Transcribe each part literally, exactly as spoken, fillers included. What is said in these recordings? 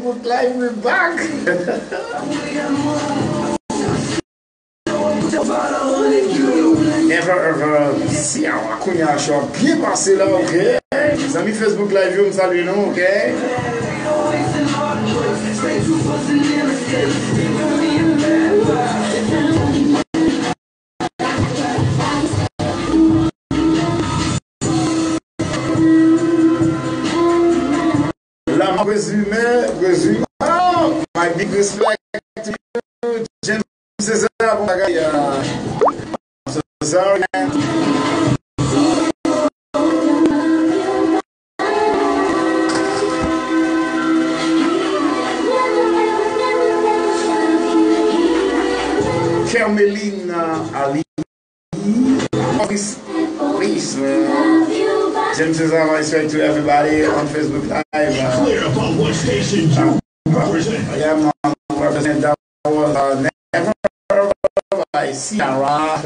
Facebook Live, we're back. Never ever. Si, on a un show bien passé là, ok? Les amis Facebook Live, vous me saluez, non, ok? La résumé, résumé. Oh, my big respect to you, James Cesar. So sorry, man. Carmelina Ali. Please, please, man. James Cesar, respect to everybody on Facebook Live. Uh, Clear about what station you represent. I am uh, represent that was uh, never by Sierra.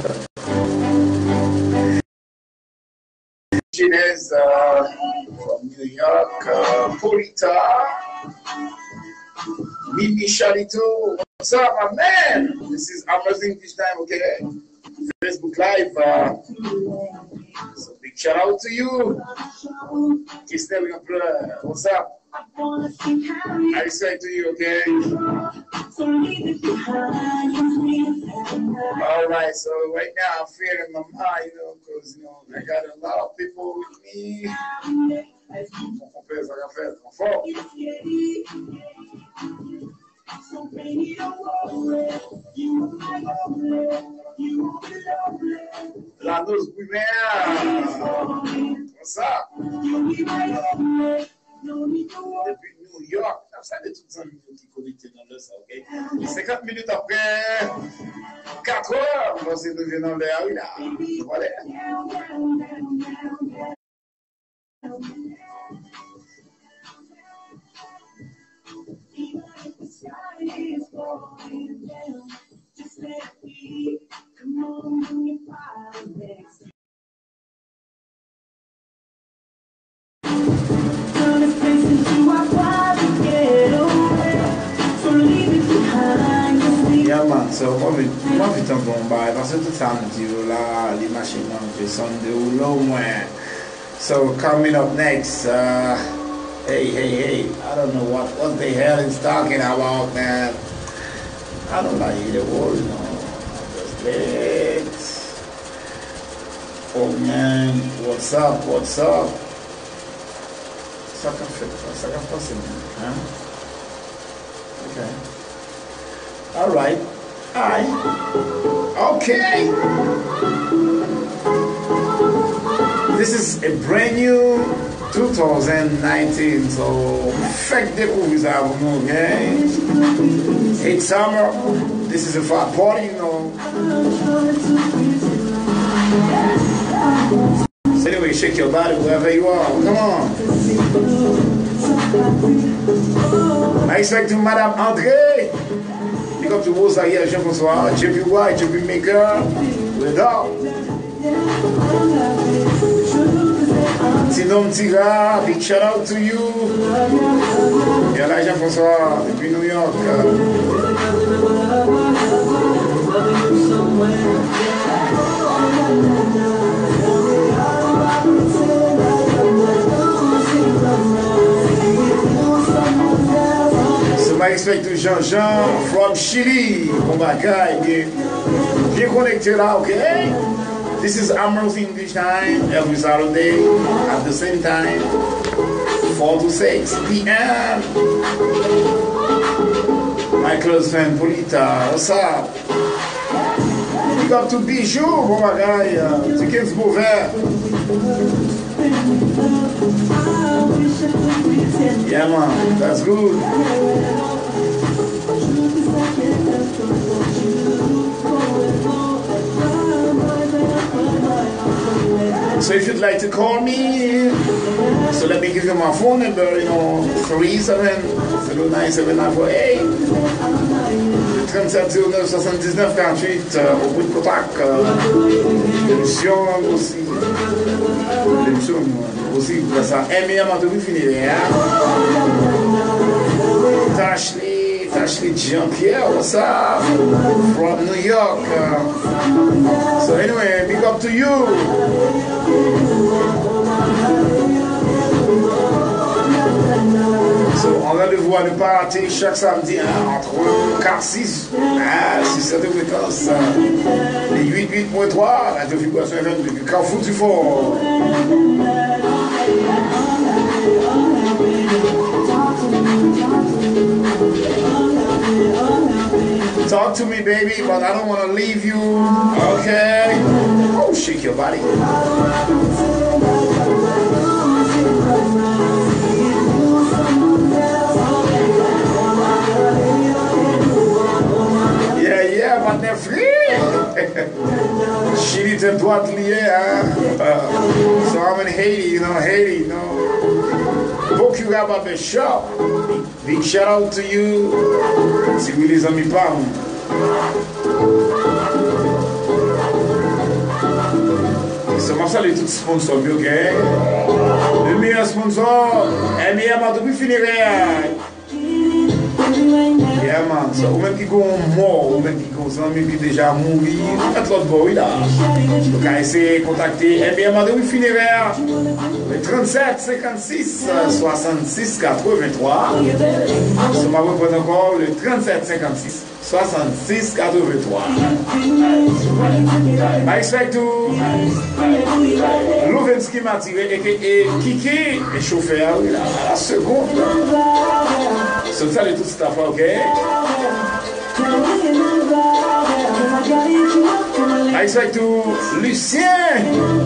She is uh, from New York, uh, Polita. Mimi Shalito. What's up, my man? This is Amazing English Time, okay? Facebook Live. Uh, so big shout out to you. Kiss them, what's up? I say to you, okay? All right, so right now I'm feeling my mind, you know, because, you know, I got a lot of people with me. La luz primera. What's up? Depuis New York. Ça fait tout ça qui connecté dans le ça, ok? cinquante minutes après, quatre heures, on va se lever dans l'air, oui, là. Voilà. Yeah, man, so what we what we talk about parce que tout ça nous dit là les machines qui sont de loin. So coming up next, uh, hey hey hey, I don't know what what the hell is talking about, man. I don't like the word, you know. Just wait. Oh man, what's up? What's up? Ça qu'a fait, ça qu'a passé, hein? Okay. All right. All right. Okay. This is a brand new two thousand nineteen. So, faites découvrir ça pour nous, okay? It's summer. This is a fun party, you know. So anyway, shake your body wherever you are. Come on. I expect to Madame André. Pick up to Rosa here, Jean-François, J P Y, J P Maker, with up. Sinon Tira, big shout out to you. Et là, Jean-François, depuis New York. I expect to Jean-Jean from Chile. Oh my God, bien, bien connecté là, okay? This is Amro's English Time every Saturday at the same time, four to six p m My close friend Polita, what's up? Big up to Bijou, oh my God, tickets mauvais. Yeah, man, that's good. So if you'd like to call me, so let me give you my phone number, you know, three seven zero nine seven nine four eight. trente-sept zéro neuf soixante-dix-neuf quarante-huit au bout de contact. L'émission aussi. L'émission aussi, ça. M et M a tout fini. Ashley, Ashley Jean-Pierre, what's up? From New York. Uh, so anyway, big up to you. So, on a le voit de party chaque samedi hein, entre quatre six ah, sur cette fréquence. Les huit huit point trois, radio vibration F M depuis Carrefour du Fort. Talk to me, baby, but I don't want to leave you. Okay? Oh, shake your body. Yeah, yeah, but they're free. She needs a droite liée, hein? Uh, so I'm in Haiti, you know, Haiti, you know. Book you got about the shop. Big shout out to you. Si vous les amis pas. So, je salue tous les sponsors, ok? Le meilleur sponsor, le meilleur marteau pour finir. Yeah, man. So, ou même qui sont morts, ou même qui sont qui déjà mouru, faites l'autre boy là. Donc, à essayer de contacter le meilleur marteau pour finir. Le trente-sept cinquante-six soixante-six quatre-vingt-trois. So, je vais reprendre encore le trente-sept cinquante-six soixante-six quatre-vingt-trois. I expect to Louvensky m'a tiré et Kiki est chauffeur à la seconde. So, ça les tout cette affaire, ok? I expect to Lucien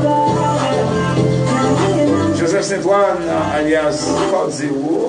Joseph Saint-Ouen alias Code Zero.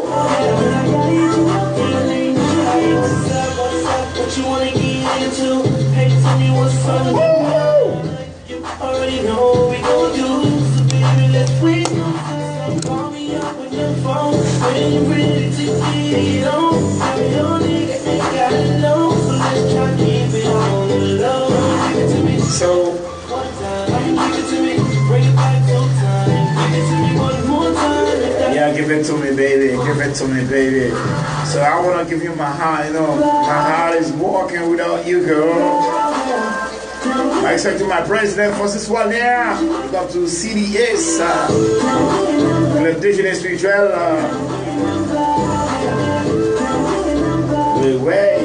What you wanna get into? Hey, tell me what's fun. You already know what we gon' do. So baby, let's play. So call me up with your phone when you're ready to get it on. Your nigga ain't gotta know, so let's try to keep it on the low. Give it to me. So One time, give it to me. Bring it back one time. Give it to me one more time. yeah, give it to me, baby. Give it to me, baby. So I want to give you my heart, you know. My heart is walking without you, girl. I expect to my president, Francis Walner. Look up to C D S, uh, Club Déjeuner Spirituel. Uh, oui, oui.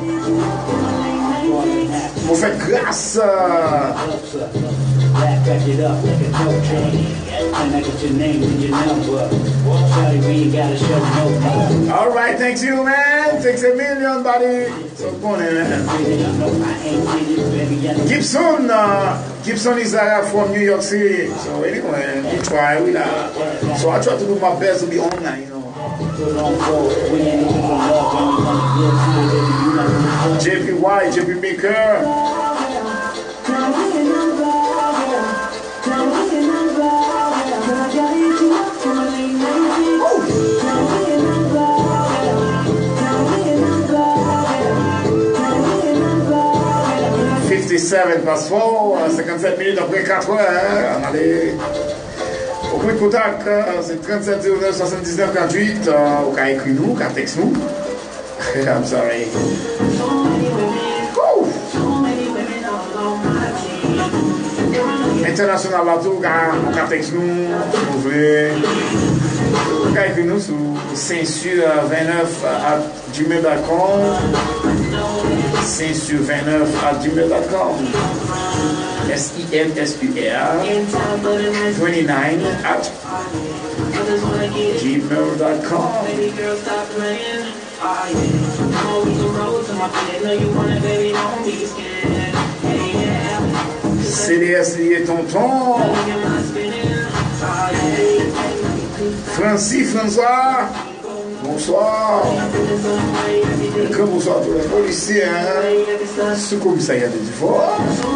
Vous faites grâce. Uh, back it up like a dope train. And I get your name and your number. Sorry, we ain't gotta show no love. all right, thanks you, man. Thanks a million, buddy. So go on, man. Gibson, uh, Gibson is uh, from New York City. So anyway, we try. We uh, so I try to do my best to be online, you know. J P Y, J P Maker. fifty-seven past four, cinquante-sept minutes après quatre heures, hein, on allait au point de contact, c'est trente-sept zéro neuf soixante-dix-neuf quarante-huit, euh, au cas écrit nous, au cas texte nous. I'm sorry. Woo! International là tout, au cas texte nous, vous voulez. Au cas écrit nous sur Saint-Sur vingt-neuf à gmail dot com. Saint-Sur vingt-neuf à gmail dot com. S I N S U R vingt-neuf at gmail dot com. C D S lié tonton. Francis François. Bonsoir. Grand bonsoir à tous les policiers, hein. Ce commissariat de Dufort.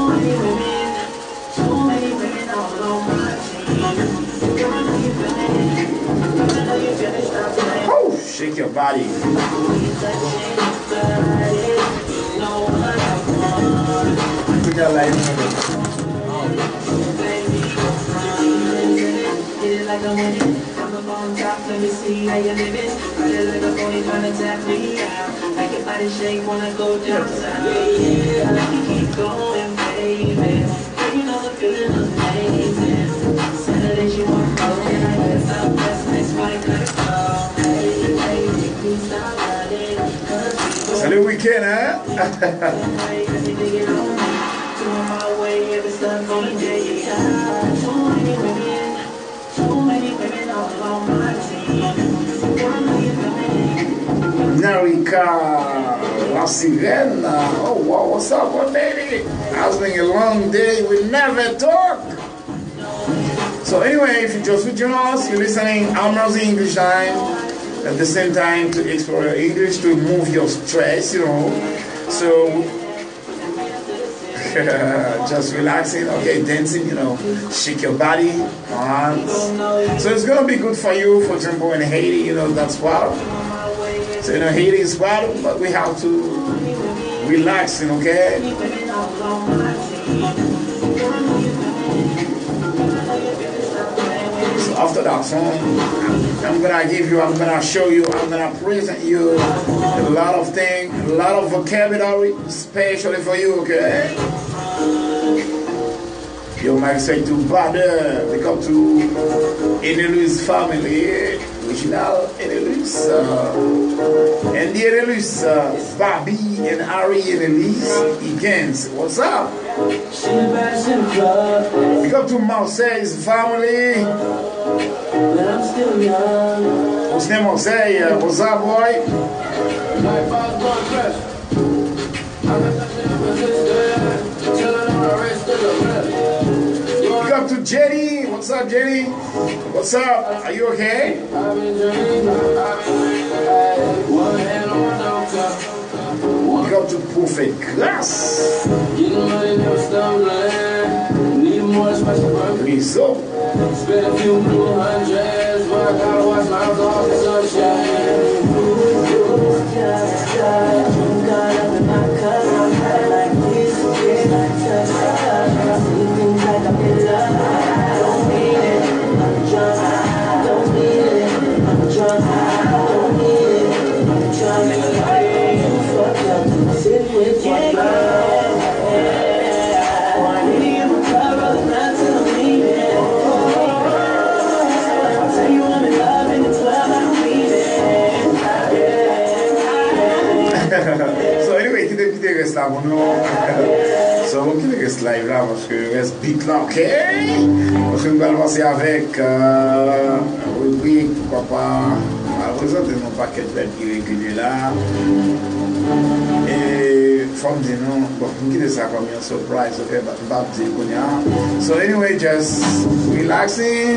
Oh, shake your body. Put that light on. up on top, let me see how you living. Riding like a pony trying to tap me out. Make your body shake when I go down south. Yeah, let me keep going, baby. You know the feeling amazing. Saturday she want to go, and I guess I'll best next fight, gotta go. Hey, hey, please stop riding, cause we go. C'est le week-end, hein? Doing my way, every stuff on the day. Too many women, too many women all on my team. One million women. Narika, La Sirena. Oh, wow, what's up, what lady? It's been a long day, we never talk. So anyway, if you just with us, you're listening Amro's English time. At the same time to explore your English, to remove your stress, you know. So just relaxing, okay, dancing, you know, shake your body, arms. So it's gonna be good for you. For example, in Haiti, you know, that's wild. So you know, Haiti is wild, but we have to relaxing, okay? So after that song, I'm gonna give you, I'm gonna show you, I'm gonna present you a lot of things, a lot of vocabulary, especially for you, okay? You might say to brother, we come to Enelus family, original Enelus, uh, and the Enelus, uh, Bobby and Harry Enelus, Higgins, what's up? We come to Marseille's family. But I'm still young. What's name Marseille? What's up, boy? We come to Jenny. What's up, Jenny? What's up? Are you okay? We come to Prophet Glass. Rizzo. Spend a few blue hundreds, but I gotta watch my dog in sunshine. Got up in my cup, I'm like this, this, touch, things like I'm in love. Don't need it, I'm drunk. Don't need it, I'm drunk. Don't need it, I'm drunk. You fucked up, sit with my love. Why did you cover the night till I'm leaving? So anyway, qui te reste là, mon nom. So, qui te reste live là, parce que reste beat là, ok? Parce que nous allons passer avec euh, rubrique, pourquoi pas, on va présenter nos paquets de lettres irréguliers là. Et, faut me dire non, bon, nous quitter ça comme une surprise, ok? Pas dire qu'on y a. So anyway, just relaxing.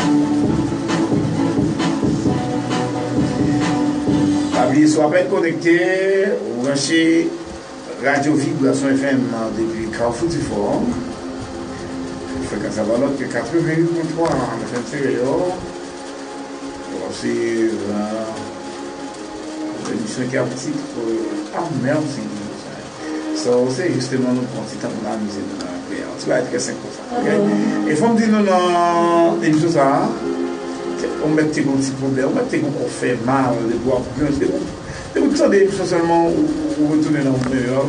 Soit pas connecté, ou branché Radio Vibration F M depuis Carrefour du Forum. Fréquence à valeur que quatre-vingt-huit virgule trois en F M Stereo. C'est l'émission qui a un petit peu. Ah merde, c'est so, c'est justement nous prendre petit temps pour amuser dans la prière. Tu vas être que cinq pour cent. Okay? Et il faut me dire, nous, dans l'émission, ça. On met des petits problèmes, on met des gens qui fait mal, des bois pour des gens des gens seulement ou retourner dans le meilleur.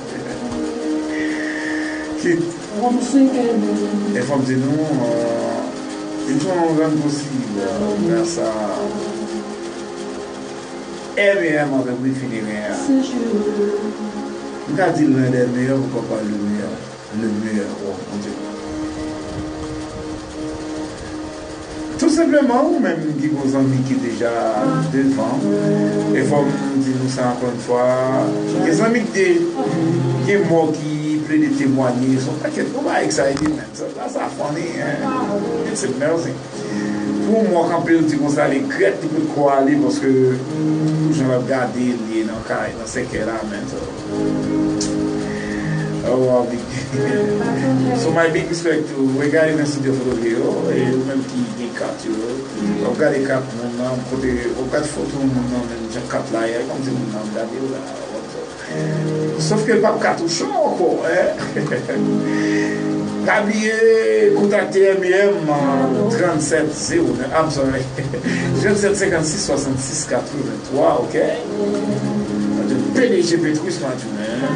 Et faut me dire, nous, ils sont en grande possible grâce à M et M avec lui finir. On a dit l'un des meilleurs, pourquoi pas le meilleur? Le meilleur, oh mon Dieu. Tout simplement, ou même qui vos amis qui déjà devant, et il faut me dire ça encore une fois, les amis qui sont morts qui plaident de témoigner, ils sont pas qu'être excited, là ça a fini, c'est amazing. Pour moi, quand je dis comme ça, les crêtes, tu peux quoi aller parce que je vais regarder les dans dans ce qu'elle a, oh, big. So my big respect to regarding the studio for the video, et même qui est quatre, on regarde les quatre, on côté, on quatre photos, on a quatre là, comme si on a regardé là. Sauf que pas quatre chaud encore, hein. Gabriel, contactez M M trente-sept zéro neuf, I'm sorry, trente-sept cinquante-six soixante-six quatre-vingt-trois, ok? P D G Petrus maintenant.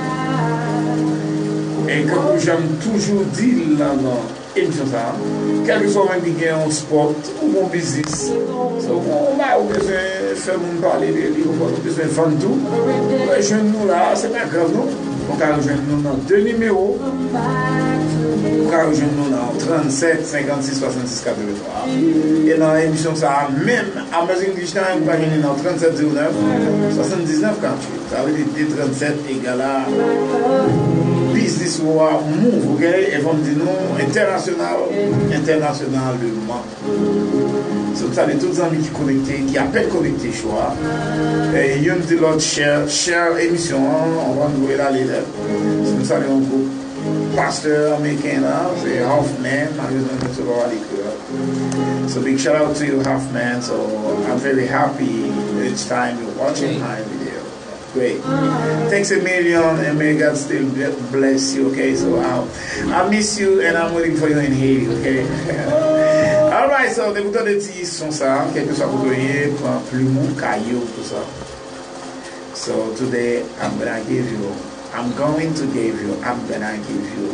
Et comme j'aime toujours dire là dans l'émission, quel que soit même qui a un sport ou un business, on a besoin de faire mon parler de lui, on a besoin de vendre tout. Rejoignez-nous là, c'est pas grave, non? On peut rejoindre-nous dans deux numéros. On peut rejoindre-nous dans trente-sept cinquante-six soixante-six quatre-vingt-trois. Et dans l'émission, ça même Amazon English Time, on peut rejoindre dans trente-sept zéro neuf soixante-dix-neuf quarante-huit. Ça veut dire D trente-sept égale à business ou à move, ok? Et vous me dites non, international, international le Mans. So, ça, les tous les amis qui connectés, qui appellent connectés choix. Et il y a une de l'autre share, share émission, on va nous là les lettres. Nous sommes un groupe pasteur américain là, c'est Hoffman, malheureusement, c'est pas à l'école. So big shout out to you, Hoffman. So I'm very happy each time you're watching my video. Great. Thanks a million, and may God still bless you, okay? So I'll, I miss you, and I'm waiting for you in Haiti, okay? Alright, so les boutons de tis sont ça, quel que soit vous voyez, prend plumeau, caillou, tout ça. So today I'm gonna give you, I'm going to give you, I'm gonna give you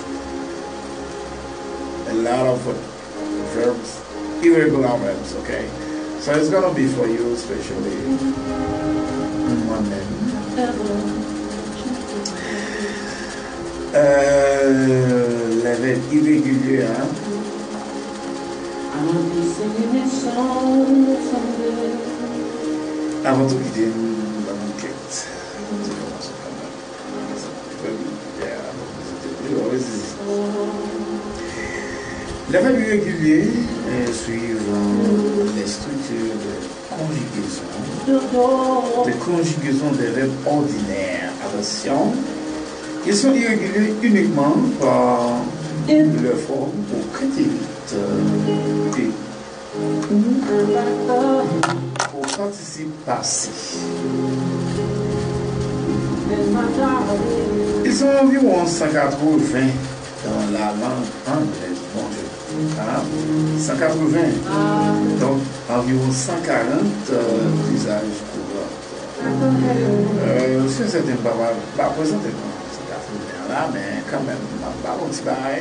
a lot of verbs, irregular verbs, okay? So it's gonna be for you, especially women. Euh, les verbes irréguliers, hein? Avant tout quitter la banquette, les verbes irréguliers suivent les structures de conjugaison, de conjugaison des verbes ordinaires. Attention, ils sont irréguliers uniquement par leur forme ou prétérit et ou au participe passé. Ils sont environ cent quatre-vingts dans la langue anglaise. Bon Dieu. Hein? cent quatre-vingts. Donc environ cent quarante euh, usages courants. Euh, c'est un certain pas pas présenté cent quatre-vingts là, mais quand même, pas un petit bail.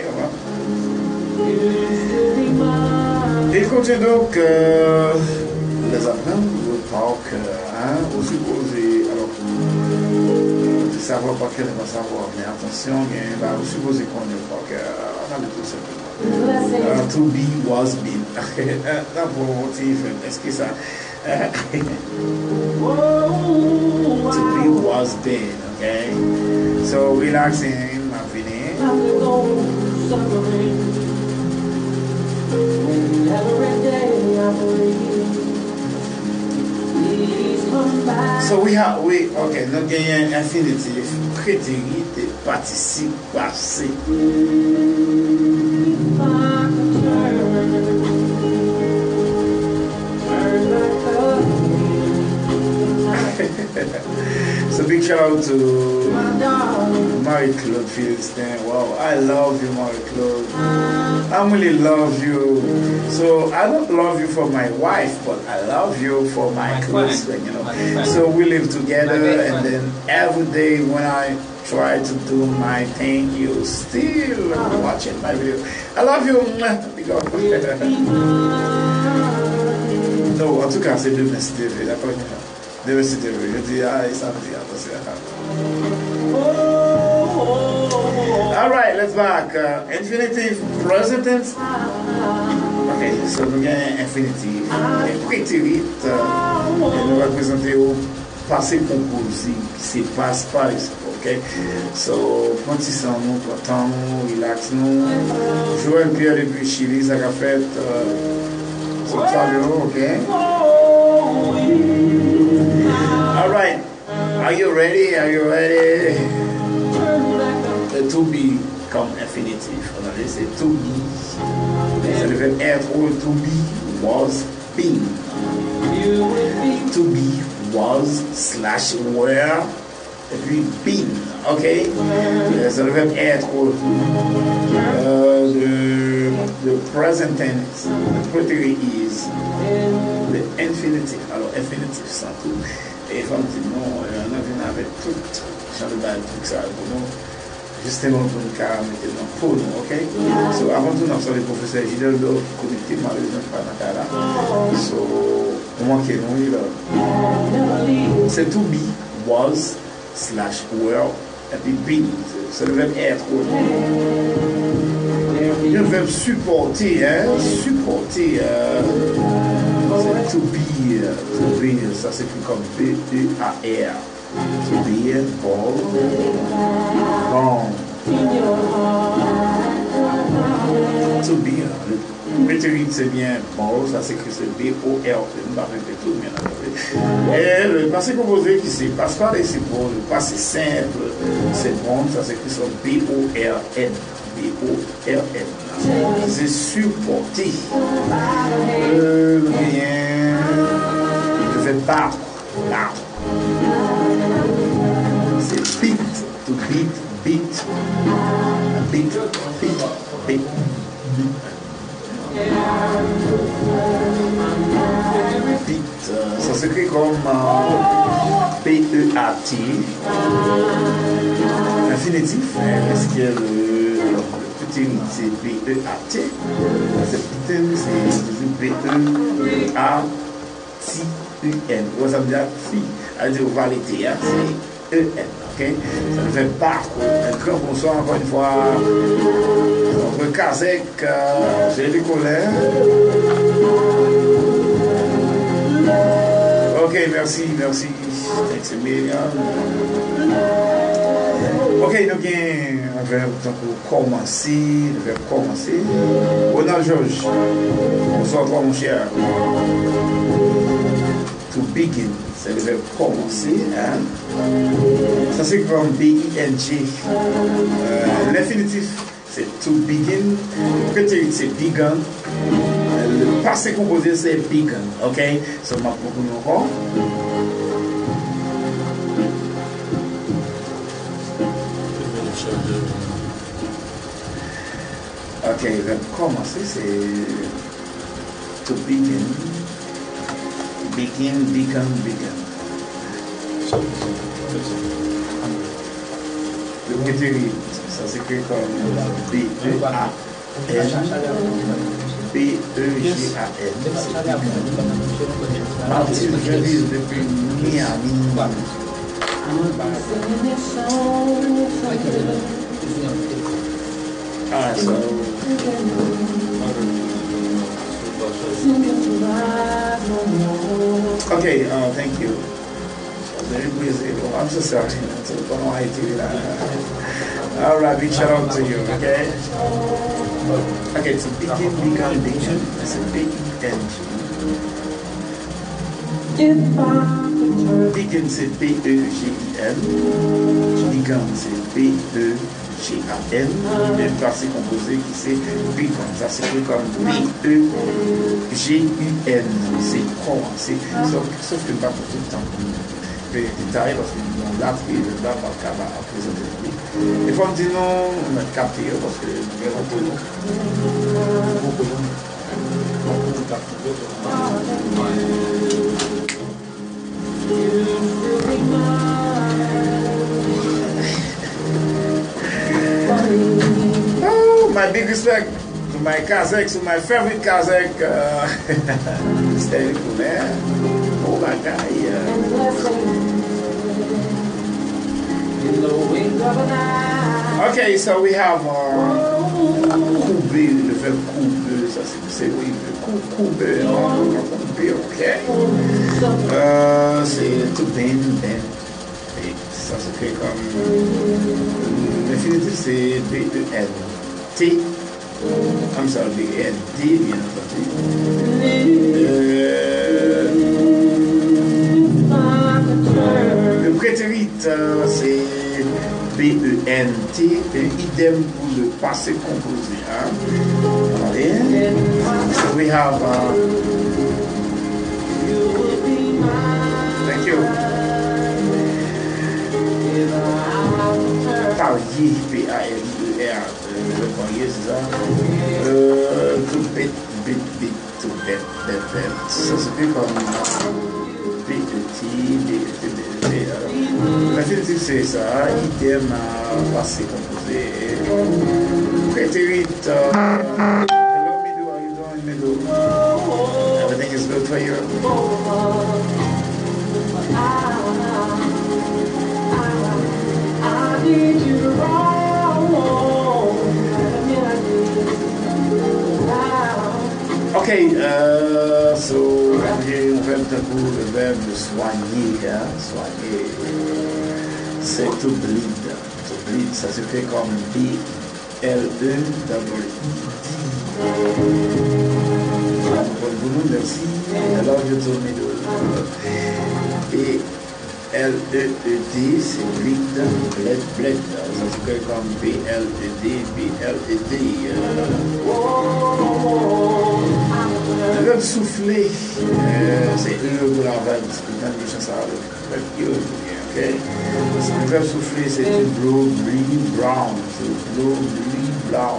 Il contient donc euh, les apprenants de talk, hein, au supposé, alors, de savoir par quel va savoir, mais attention, il va au supposé qu'on est pas que, on a le tout simplement. Uh, to be was been. Non, pour motif, est-ce que ça. To be was been, okay? So, relaxing, ma fini. So we have, we, okay, nous gagnons un infinitif, prétérit et participe passé. So big shout out to Marie-Claude Philistine. Wow, I love you, Marie-Claude. I really love you. So I don't love you for my wife, but I love you for my, my close friend, you know. So we live together, and then every day when I try to do my thing, you still watching my video. I love you. No, en tout cas, c'est de mes T V, d'accord? De mes T V. Je dis, ah, ça me dit, attention. All right, let's back. Uh, infinitive, present tense. Okay, so nous avons infinitive, prétérit, et nous va présenter au passé composé, qui se passe par ici, ok? So, prends-y nous, prends nous, relax nous. Joël Pierre depuis Chili, ça a fait, so ok? All right, are you ready? Are you ready? The to be comme infinitive. On a laissé to be. Ça devait être to be was been. To be was slash were et puis been, ok? C'est le verbe être. Euh, le, le present tense, le prétérit is, le infinitif. Alors, infinitif, ça tout. Et effectivement, on a vu avec tout, genre de balle, tout ça, pour nous, justement pour nous mettre dans pour nous, ok? So, avant tout, nous sommes les professeurs Gilles qui connectent malheureusement pas dans le cas là. So, on manque nous, là. C'est to be, was, slash, were, et puis be. C'est le verbe être. Le verbe supporter, hein? Supporter, euh, c'est to be, euh, to be, ça s'écrit comme B E A R. To be, ball, bon. To be, le prétérit c'est bien bon, ça s'écrit c'est B O R. Je ne vais pas répéter tout, bien entendu. Et le passé composé qui c'est passe par ici pour le passé simple, c'est bon, ça s'écrit sur B O R N. B O R N. C'est supporter. Euh, bien, je vais battre. Battre. C'est beat. To beat. Beat. Beat. Beat. Beat. Beat. Ça s'écrit comme P E A T. Infinitif. Est-ce qu'il y a le c'est B E A T. C'est putain, c'est B E A T U N. Vous savez déjà, si, elle dit validé, c'est E N, ok? Ça ne fait pas. Un grand bonsoir encore une fois. Notre Kazek, j'ai des colères. Ok, merci, merci. C'est bien. Ok, nous avons un verbe pour commencer, le verbe commencer. Bonjour Georges, bonsoir toi mon cher. To begin, c'est le verbe commencer. Hein? Ça c'est comme B I N G. Euh, L'infinitif, c'est to begin. Le prétérit, c'est begun. Le passé composé, c'est begun. Ok, so ma pour nous encore. Ok, le verbe commencer, c'est to begin, begin, begun, begun. Le prétérit, ça s'écrit comme B E A N, B E G A N. Martin Verdieu depuis Miami. Ah, so. Okay, uh, thank you. Very busy. Oh, I'm so sorry. So, don't know how to do that. All right, big shout out to you, okay? Okay, so begin, begun, begun. It's a big engine. Begin, c'est B E G I N. Begun, c'est B E G A N. Il y a une partie composée qui c'est begun. Ça s'écrit comme B E G U N. C'est commencer. Sauf, sauf que pas pour tout le temps. Les détails, parce que nous l'avons appris, nous l'avons présenté. Il faut me dire non, on a capté, parce que nous verrons tout. Oh, my big respect to my Kazakh, to my favorite Kazakh, uh, Stay cool, man. Oh, my guy, yeah. Okay, so we have uh, couper, le verbe couper, ça c'est oui, couper, couper, ok. Euh, c'est to bend, bend. Et ça se fait comme l'infinitif, c'est B E N T. I'm sorry, B E N D, bien entendu. Euh, le prétérit, euh, c'est B E N T, et idem pour le passé composé. Hein? Allez. So we have. Uh, thank you. varier, P A R I E R, le verbe varier, c'est ça. Euh, to bet, bet, bet, to bet, bet, bet. Ça se fait comme B E T, B E T, B E T. L'infinitif, c'est ça, item à passé composé. Prétérit, hello, Mido, how you doing, Mido? Everything is good for you? Okay, uh, so j'ai un verbe pour le verbe soigner, hein, soigner. C'est to bleed. To bleed, ça se fait comme B L E W E. Merci. Alors je tourne et L E E D, c'est bleed, bled, bled. Ça se fait comme B L E D, B L E D. Le verbe souffler, euh, c'est E pour la verbe, c'est ça, le verbe E, ok? Le verbe souffler, c'est to blow, breathe, brown. To blow, breathe, brown.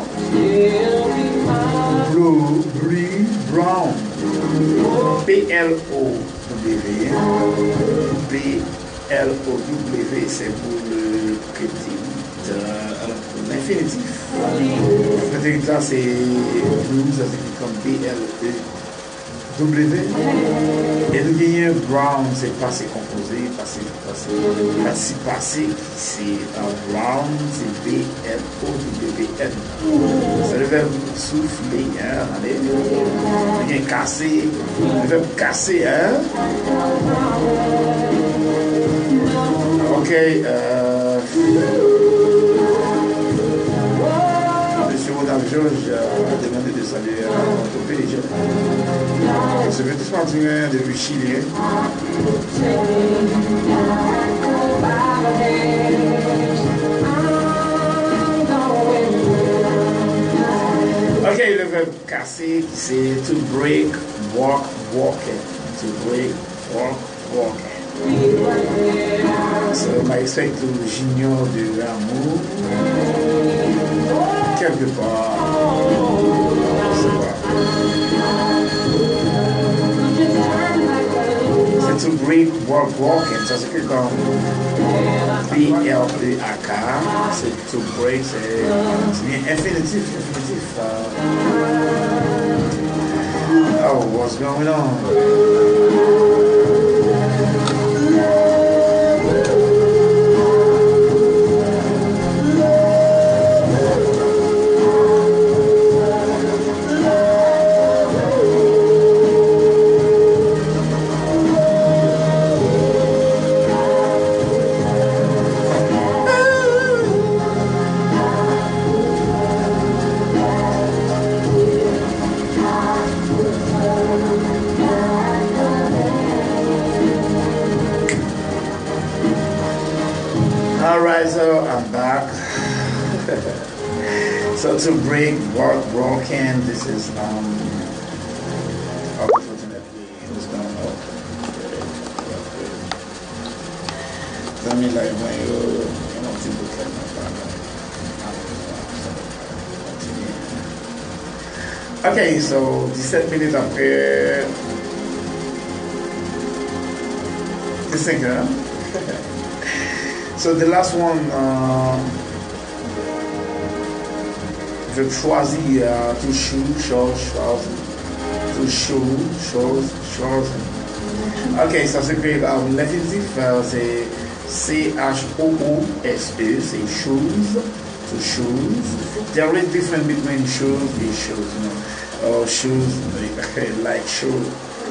Blow, breathe, brown. P L O W. P L O W, c'est pour le prétérit. Alors, pour l'infinitif. Le prétérit là, c'est blue, ça s'écrit comme P L E W. Et nous gagnons brown, c'est passé composé, passé, passé, passé, passé, c'est brown, c'est B L O W N. C'est le verbe souffler, hein, allez, nous gagnons casser, le verbe casser, hein. Ok, euh, Monsieur Madame Georges a demandé de saluer notre P D G. Je vais tous continuer depuis Chili. Ok, le verbe casser, c'est to break, walk, walking. To break, walk, walking. So, I expect to j'ignore de l'amour quelque part. C'est to break, walk, walking. Ça c'est comme B L E A K. C'est to break, c'est bien infinitif, infinitif. Oh, what's going on? Alright, so I'm back. So to break, walk, broken, this is um unfortunately it's gonna help. Let me like when you you know to look at my okay, so seven minutes après this thing, huh? So the last one, uh, je choisis uh, to show, chose, chose, to show, chose, chose. Ok, ça s'écrit um, l'infinitif, uh, c'est C H O O S E, c'est shoes, to shoes. There is difference between shoes and shoes, you know, or shoes like shoes.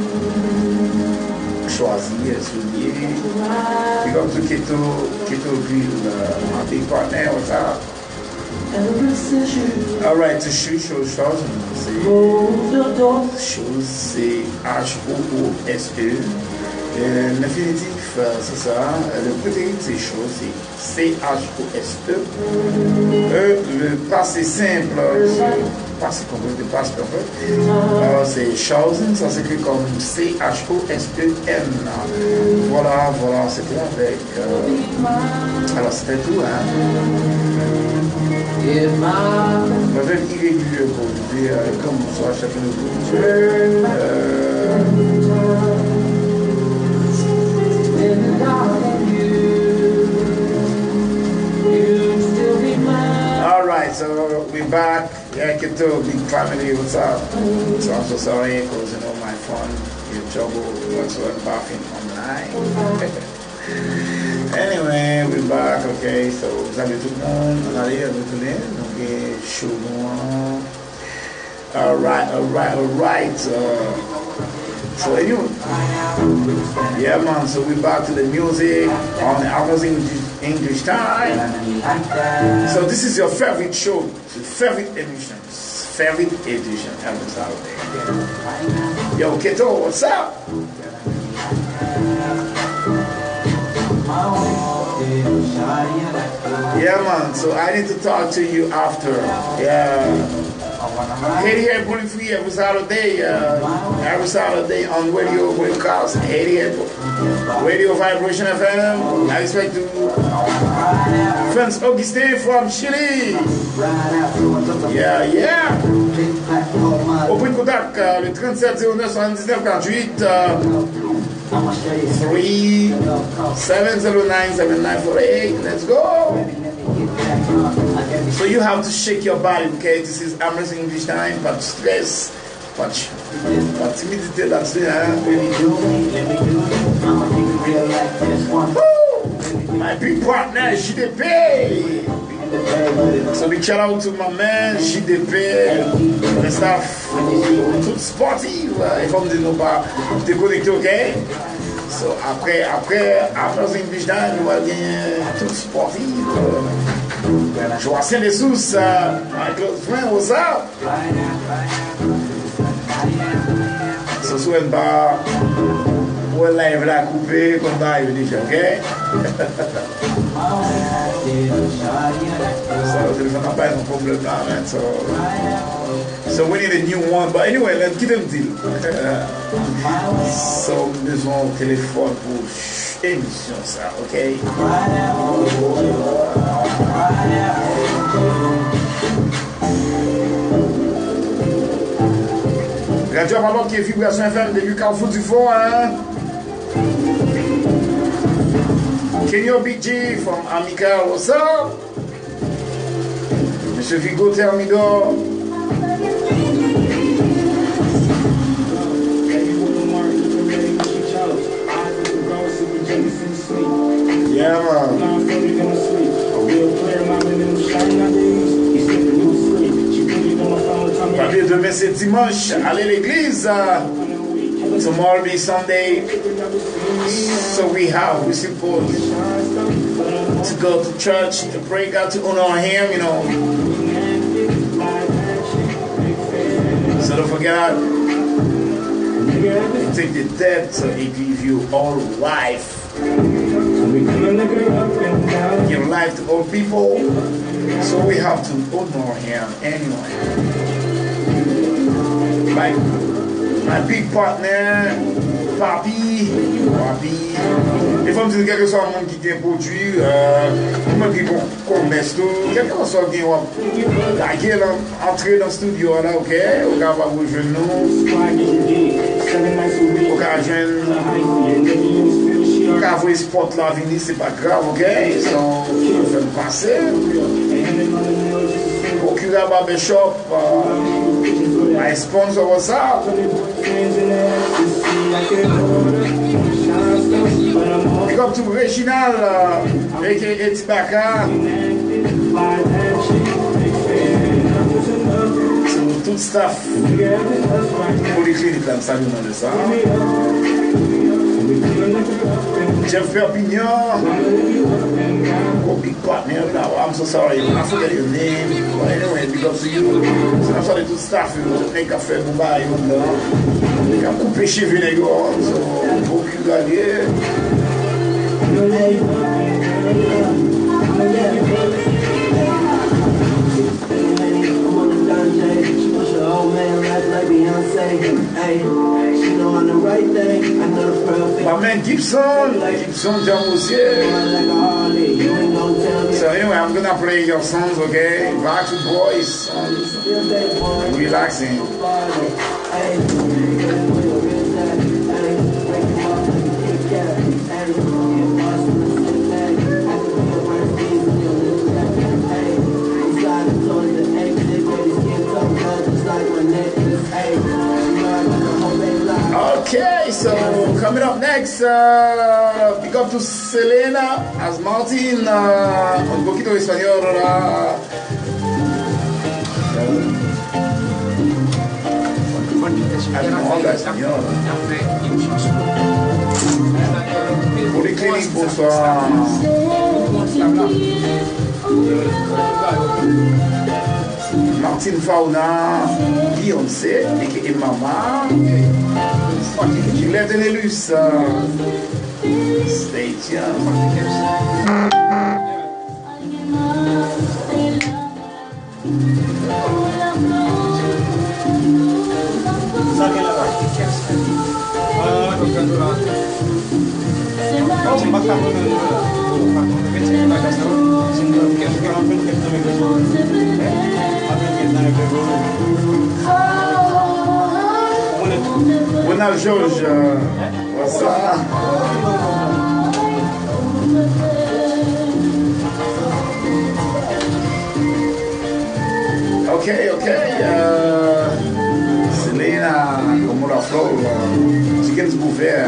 Choisir, soulier. We go to Keto, Keto Grill, uh, my big partner, what's up? Alright, to shoes, shoes, shoes, c'est shoes, c'est H O O S E. L'infinitif, c'est ça. Le prétérit, c'est chose, c'est C H O S E. Le passé simple, c'est pas si compris, de passe perfect. Alors c'est Chosen, ça s'écrit comme C H O S E N. Voilà, voilà, c'était avec. Euh, alors c'était tout, hein. Peut-être irrégulier pour vous dire, comme soit chacun de vous. Euh, All right, so we're back. Yeah, get to big family. What's up? So I'm so sorry because you know my phone in trouble. What's what buffing online? Anyway, we're back. Okay, so vous avez tout le monde. On arrive à retourner. Donc, show moi. All right, all right, all right. Uh, So anyway, yeah man, so we're back to the music on the Alpha's English, English time. So this is your favorite show, your favorite edition, favorite edition every Saturday. Yo, Keto, what's up? Yeah man, so I need to talk to you after. Yeah. eighty-eight point three every Saturday, uh, every Saturday on radio broadcast, eighty-eight Radio Vibration F M. I expect to friends Augustin from Chile. Yeah, yeah. Open contact uh, le trente-sept zéro neuf soixante-dix-neuf quarante-huit uh, three seven zero nine seven nine four eight. Let's go. So you have to shake your body, okay? This is Amazing English time, but stress, but but timidity, that's it, huh? Woo! My big partner, J D P. So big shout out to my man, J D P, the staff, tout sportif, et comme de nous pas déconnecter, ok? So après, après, Amazing English time, nous allons gagner tout sportif. Joacim de Sousa, my close friend, what's up? So Surin Verdieu, on live la couper comme ça, il dit, ok? So there's not a problem now, man. So, so we need a new one. But anyway, let's give them deal. So besoin de téléphone pour émission ça, ok? Radio Papa qui est Vibration F M depuis Carrefour du Fond, hein? Kenyo Big G from Amica, what's up? Monsieur Vigo Thermidor. Yeah, man. Papier demain c'est dimanche, allez l'église. Tomorrow will be Sunday. So we have, we supposed to go to church to pray God to honor Him, you know. So don't forget, you take the debt, so He give you all life. Give life to all people. So we have to honor Him anyway. My, my big partner, Papi, Papi. Les femmes disent quelque chose à monde qui est produit, comment qui commerce tout, quelque chose qui est la gueule entrer dans le studio là, ok, au cas où vous jouez nous, au cas où au cas où sport là venir, c'est pas grave, ok, so on fait le passer. Procura Barbershop, uh, my sponsor, what's up? Big up to Reginald, uh, aka Tibaka. So, tout staff. Polyclinique, là, salut, on a ça. Jeff Perpignan. Oh, big partner now. I'm so sorry. I forget your name. But anyway, big up to you. So I'm sorry to staff you. Make a fair Mumbai. You can couper chez Vinegar. So, hope you got here. say, hey, she know I'm the right thing. I know the perfect. My man Gibson, Gibson Jamusier. Like a Harley, you ain't gonna tell me. So anyway, I'm gonna play your songs, okay? Backstreet Boys, relaxing. Okay, so coming up next, uh, pick up to Selena as Martin, uh, un poquito de español. Uh, Polyclinique, bonsoir. Martin Fauna, Beyoncé, et Mama. Juliette Nelus. Stay tuned. Buenas, George. What's up? Okay, okay. Uh, Selena, como la flor, uh, chickens bouvet.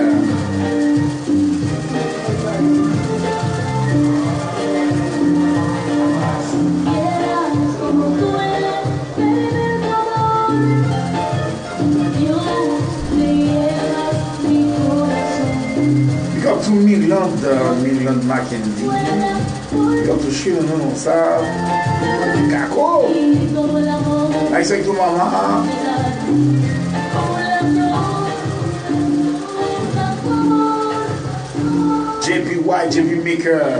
Got to Midland, uh, Midland Mackenzie. Got to Chile, non ça. Caco. Nice avec ton maman. J P Y, J P Maker.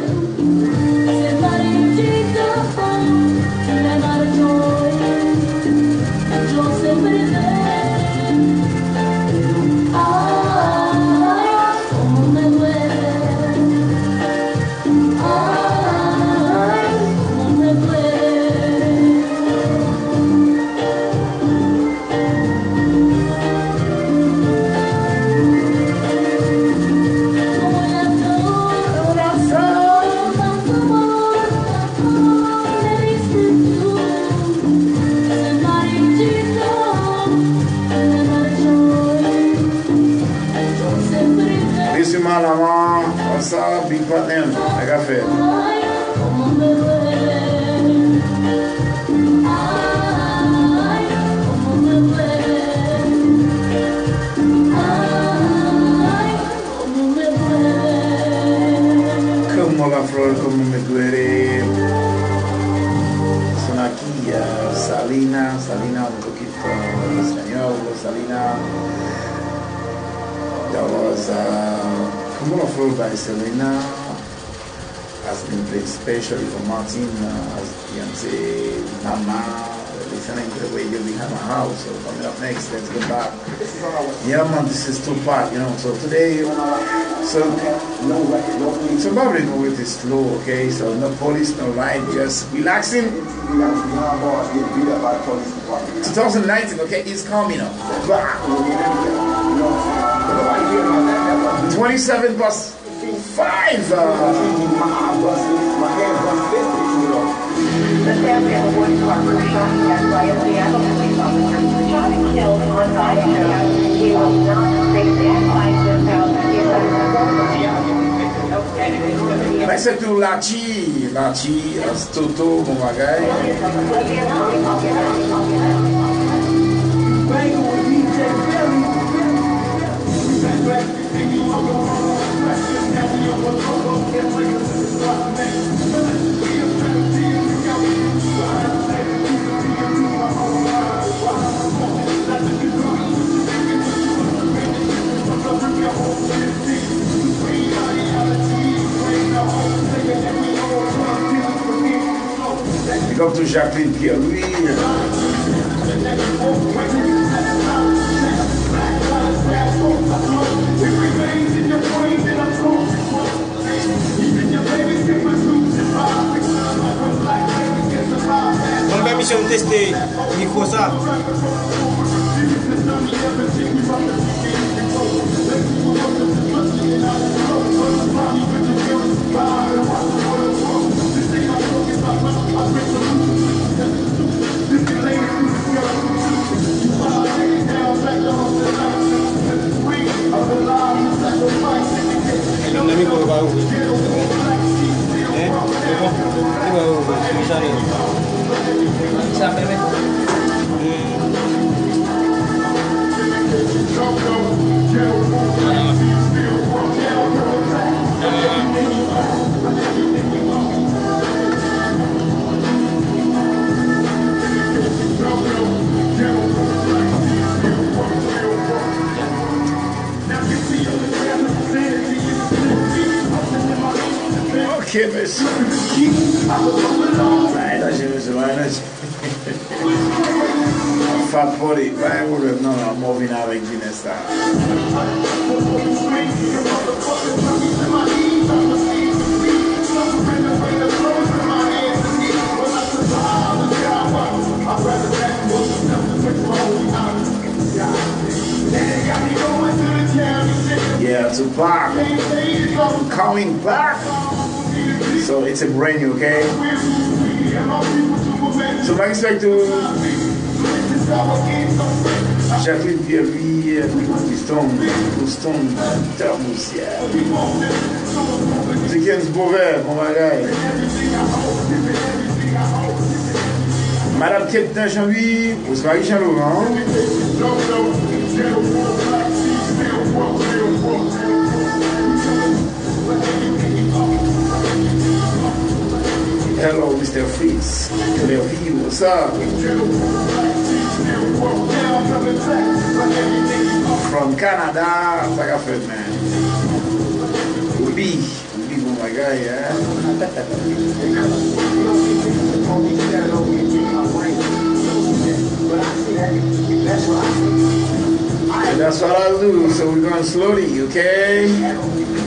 Ça, big partner, I got it. Como la flor, como me duele. Son aquí, uh, Salina, Salina, un poquito en español, Salina. That was, uh, Come on, floor by Selena has been played especially for Martin uh, as Beyonce, Mama, listening to the way you're behind my house. So coming up next, let's go back. Yeah, man, this is two part, you know. So today, so so probably go with it slow, okay? So no police, no light, just relaxing. twenty nineteen, okay, it's coming up. twenty-seven plus five. Uh, Except to Lachi, Lachi, as Toto, mon bagay. Big up to Jacqueline Pierre-Louis. nous tester le micro ça. Le micro va ouvrir. Eh? C'est bon? Il va ouvrir. Ça fait bien. Ok, monsieur. Vai, nós vamos, vai, nós. Fat body, vai, não, não, moving avec Guinness. Yeah, to back. Coming back. So it's a brand new, okay? So I expect to Jacqueline Pierre, Stone, Stone, Thermos, yeah. C'est qui est Beauvais, mon bagage. Madame Kate Jean-Louis, vous serez Jean-Laurent. Hello, Mister Fritz. Clearview, what's up? From Canada, like I said, man. Uli, Uli, oh my guy, yeah. And that's what I'll do. So we're going slowly, okay?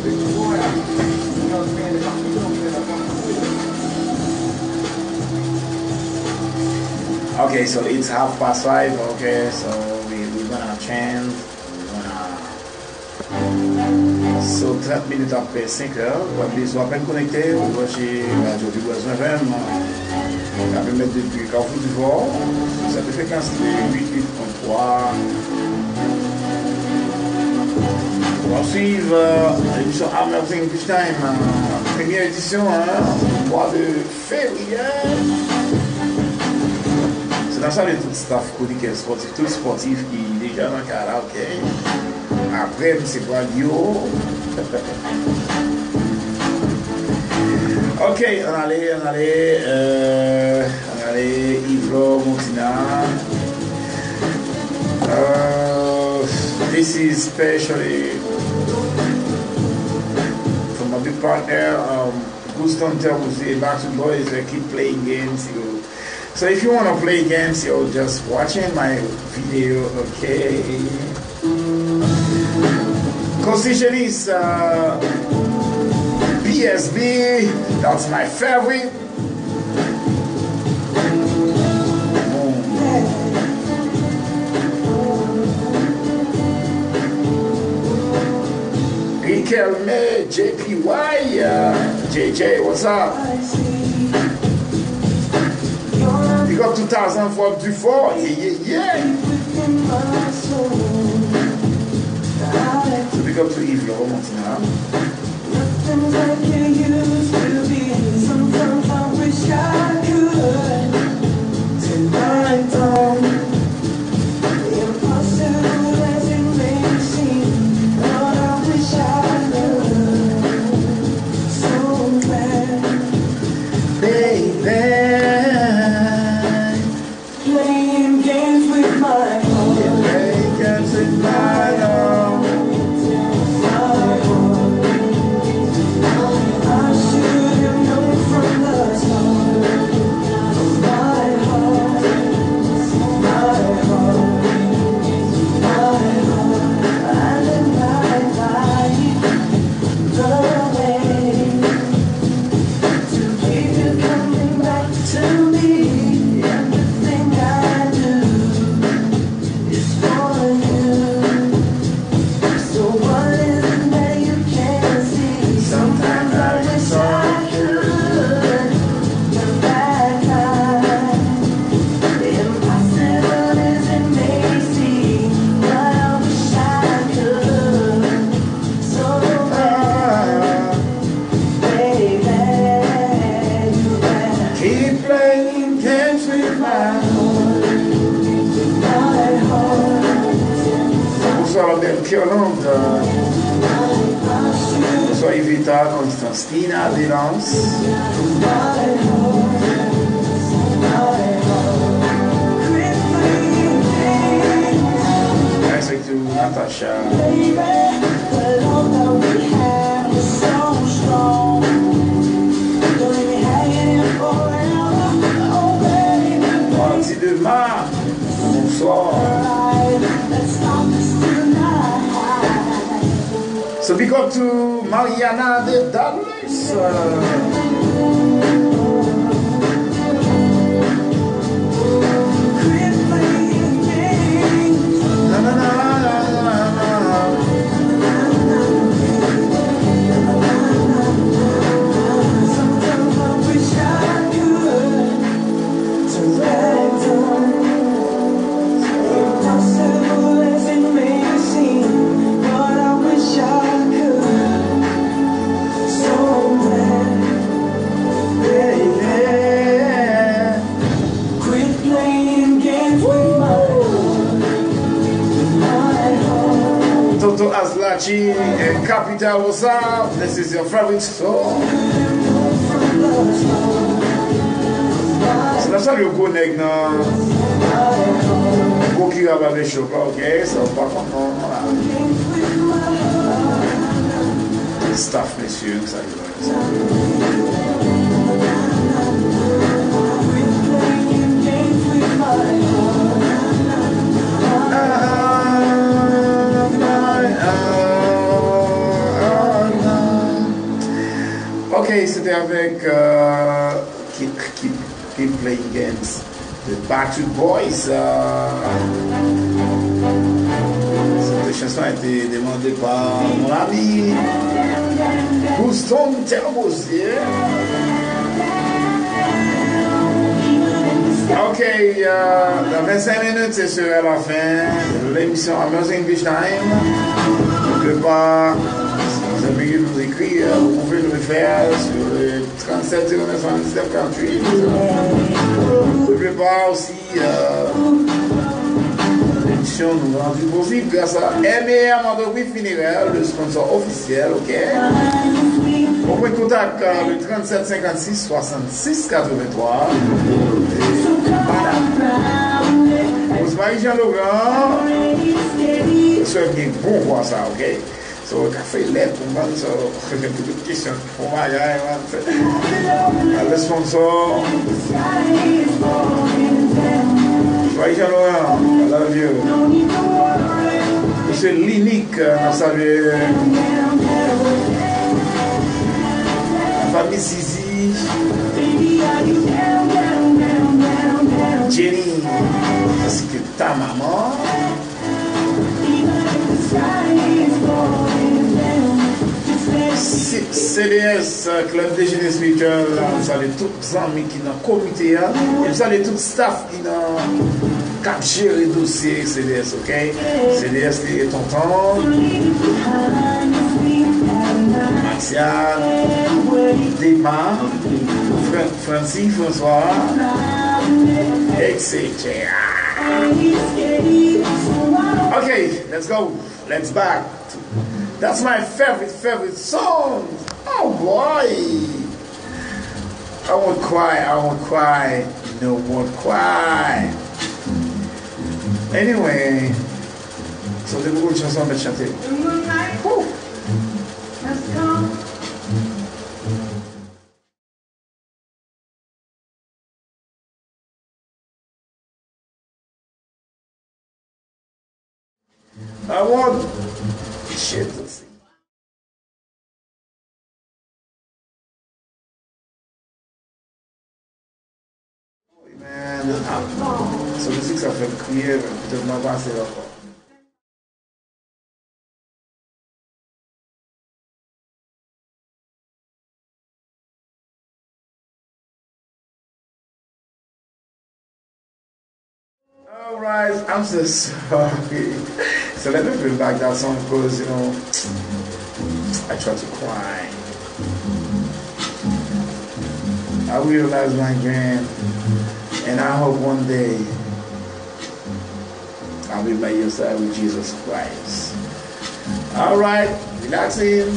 Okay, so it's half past five, okay, so we, we're gonna change, we're gonna... So trente minutes après cinq heures, vous avez besoin de connecter, vous voyez chez Radio du Boisson F M, ça peut mettre depuis Carrefour du Fort, ça peut fréquence huit point trois. On va suivre l'émission Everything English Time, première édition, hein, mois de février. C'est dans ça que tout le staff chroniqueur sportif, tout le sportif qui est déjà dans le karaoké. Après, c'est quoi Lio? Ok, on allait, on allait, euh, on allait, Yves Montina. Uh, this is especially from my big partner, um, Guston Terbuzi, back to boys that keep playing games. You know. So if you want to play games, you're just watching my video, okay? Constitutionist uh, P S B, that's my favorite. Riquelme, J P Y, uh, J J, what's up? You got two thousand four before, yeah, yeah, yeah. So big up to Yves Laurent Montina. Nothing's like it used to be. Sometimes I wish I could. Tonight on the impossible as it may seem. Lord, I wish I could. So bad, baby. Playing games with my heart. Playing games with my heart. I should Londres. Bonsoir Yvita, Constantina, Délance. Respect to Natasha. Parti de Mar. Bonsoir. So big up to Mariana de Dallas. Na, na, na, na, na, na. Toto Azlachi and Capital, what's up? This is your favorite song. So that's how you connect now. Go kill about the show, okay? So back on stuff, monsieur. Ok, c'était avec euh, keep, keep, keep Playing Games, The Backstreet Boys. Euh, cette chanson a été demandée par mon ami Houston Terbosier. Ok, euh, dans vingt-cinq minutes, c'est sur la fin de l'émission Amazing Beach Time. Je ne peux pas. Vous avez nous écrire, vous pouvez nous le faire sur le trente-sept zéro neuf soixante-dix-neuf quarante-huit. Je prépare aussi euh, l'émission nous rendue possible grâce à M et M entreprise funéraire, le sponsor officiel, ok? On peut contact euh, le trente-sept cinquante-six soixante-six quatre-vingt-trois. Rosemary Jean-Laurent, je souhaite bien bon voir ça, ok? So, le café lait pour moi, so, j'ai beaucoup de questions pour moi, le sponsor. Rosemary Jean-Laurent, I love you. Monsieur l'unique, nous saluons la famille Sisi, Jenny, ainsi que ta maman. C D S, Club de Génie Spirituel, nous saluons tous les amis qui sont dans le comité, et nous saluons tout le staff qui ont capturé les dossiers C D S, ok? C D S qui est tonton, Maxiane, Dema, Francis, François, et cetera. Okay, let's go. Let's back. That's my favorite, favorite song. Oh boy. I won't cry, I won't cry. No won't cry. Anyway, so the beaucoup de chansons à chanter. Oh. Let's go. I want shit. Let's see. Man, so musique ça fait crier, peut-être m'a passé là. Alright, I'm so sorry. So let me bring back that song because, you know, I try to cry. I realize my dream, and I hope one day I'll be by your side with Jesus Christ. Alright, relaxing.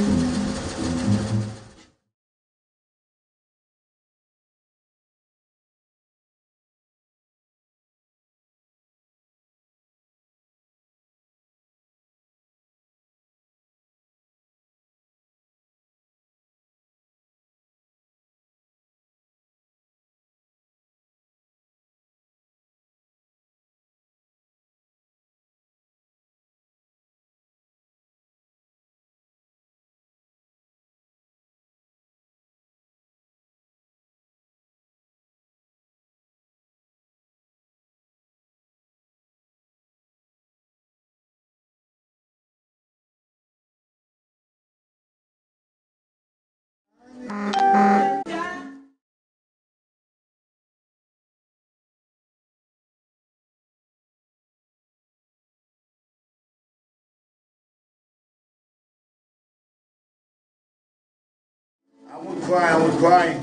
I would cry, I would cry.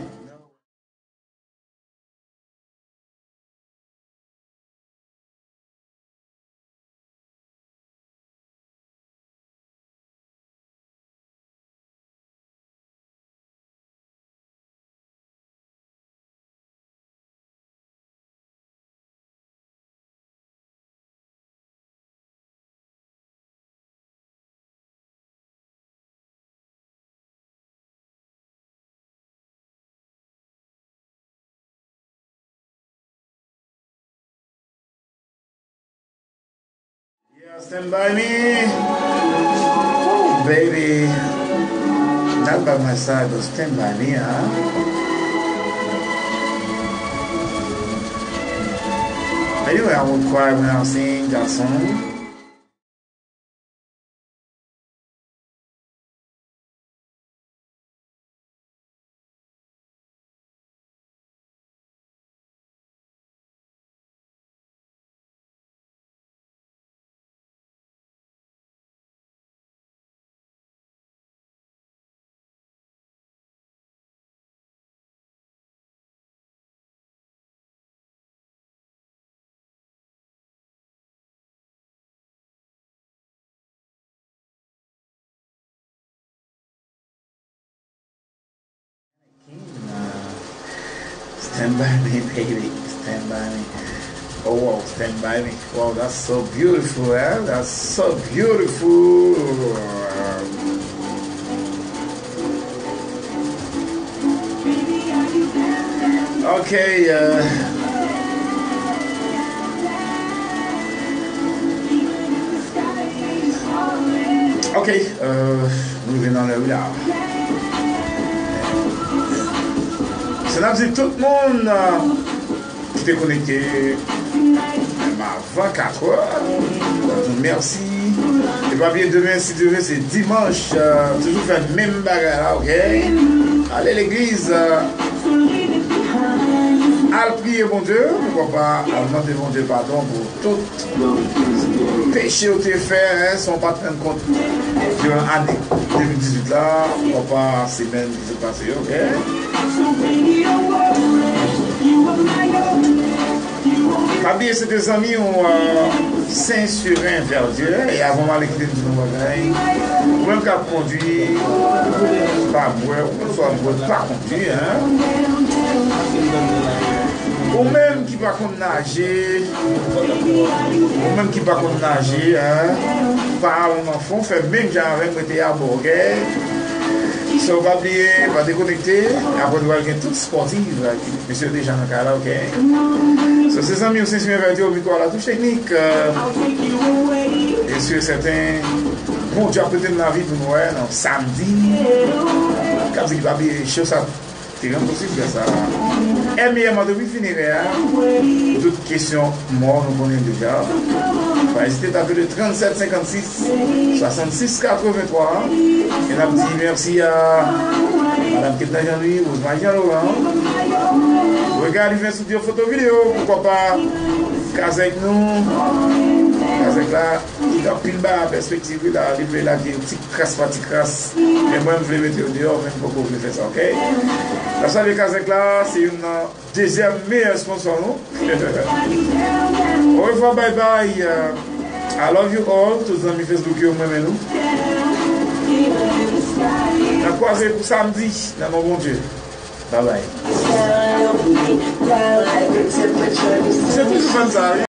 Yeah, stand by me. Oh, baby. Not by my side, but stand by me, huh? Anyway, I would cry when I sing that song. Stand by me, baby. Stand by me. Oh, wow, stand by me. Wow, that's so beautiful, eh? That's so beautiful. Okay, uh, okay, uh, moving on là. Ça n'a dit tout le monde euh, qui t'est connecté à vingt-quatre heures. Merci. Et pas bien demain, si demain c'est dimanche, euh, toujours faire le même bagarre là, ok? Allez l'église. Euh, à prier mon Dieu, pourquoi pas, à demander mon Dieu pardon pour tout péché au fait, hein, sont pas train de compte durant l'année deux mille dix-huit là, pourquoi pas semaine qui s'est passée, ok? Fabien, c'est des amis ont euh, Saint-Surin Verdieu et avant mal écouté de nos bagailles. Même qu'à conduire, pas boire, ou soit boire, pas conduire, hein. Ou même qui va qu'on nager, ou même qui va qu'on nager, hein. Par un enfant, fait même genre avec le à bord, ok? Si on va oublier, va déconnecter, après on va avoir toute sportive, monsieur déjà dans le cas là, ok? So, ces amis au Saint-Surin Verdieu au micro à la touche technique, euh, et sur certains, bon Dieu a peut-être la vie pour nous, non, samedi, quand il va oublier, chose ça, c'est impossible ça. Et bien, depuis finir, toute question, moi, nous connaissons déjà. Bah, n'hésitez à appeler le trente-sept cinquante-six soixante-six quatre-vingt-trois. Et on a dit merci à Madame Ketna Jean-Louis, Ousmane Jean-Laurent. Regardez bien sur des photos vidéo, pourquoi pas, qu'avec nous, avec là, il a pile bas en perspective, là, il là, qui est une petite crasse, petite crasse. Et moi, je vais mettre au dehors, même pour que vous fassiez ça, ok? La salle de Kazek là, c'est une deuxième meilleure sponsor, non? Au revoir, bye bye. Uh, I love you all. Tous les amis Facebook, vous m'aimez nous. passer pour samedi. Dans mon bon Dieu. Bye bye. C'est toujours comme ça.